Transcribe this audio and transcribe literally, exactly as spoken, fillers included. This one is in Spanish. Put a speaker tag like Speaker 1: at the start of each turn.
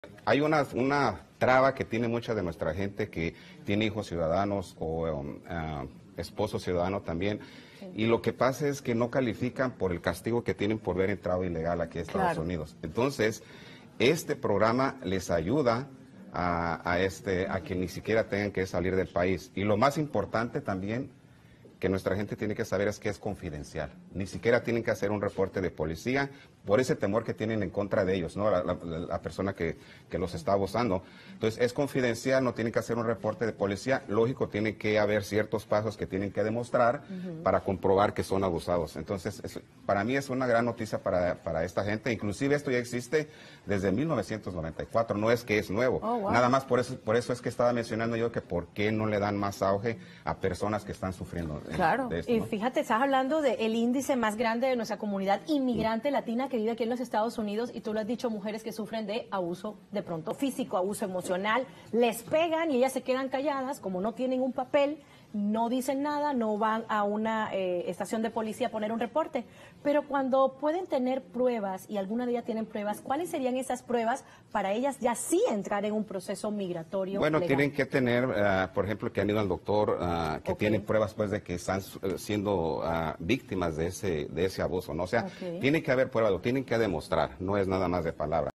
Speaker 1: Hay una, una traba que tiene mucha de nuestra gente que tiene hijos ciudadanos o um, uh, esposos ciudadanos también. Sí. Y lo que pasa es que no califican por el castigo que tienen por haber entrado ilegal aquí a Estados claro. Unidos. Entonces, este programa les ayuda a, a, este, a que ni siquiera tengan que salir del país. Y lo más importante también que nuestra gente tiene que saber es que es confidencial. Ni siquiera tienen que hacer un reporte de policía por ese temor que tienen en contra de ellos, ¿no? La, la, la persona que, que los está abusando. Entonces, es confidencial, no tienen que hacer un reporte de policía. Lógico, tiene que haber ciertos pasos que tienen que demostrar uh-huh. para comprobar que son abusados. Entonces, es, para mí es una gran noticia para, para esta gente. Inclusive esto ya existe desde mil novecientos noventa y cuatro, no es que es nuevo. Oh, wow. Nada más por eso, por eso es que estaba mencionando yo que por qué no le dan más auge a personas que están sufriendo.
Speaker 2: Claro,
Speaker 1: de esto,
Speaker 2: y
Speaker 1: ¿no?
Speaker 2: Fíjate, estás hablando del índice más grande de nuestra comunidad inmigrante sí. latina que vive aquí en los Estados Unidos, y tú lo has dicho, mujeres que sufren de abuso de pronto físico, abuso emocional, les pegan y ellas se quedan calladas, como no tienen un papel, no dicen nada, no van a una eh, estación de policía a poner un reporte. Pero cuando pueden tener pruebas, y alguna de ellas tienen pruebas, ¿cuáles serían esas pruebas para ellas ya sí entrar en un proceso migratorio
Speaker 1: Bueno,
Speaker 2: legal?
Speaker 1: Tienen que tener, uh, por ejemplo, que han ido al doctor, uh, que okay. tienen pruebas pues de que están uh, siendo uh, víctimas de ese, de ese abuso, ¿no? O sea, okay. tiene que haber pruebas, lo tienen que demostrar, no es nada más de palabra.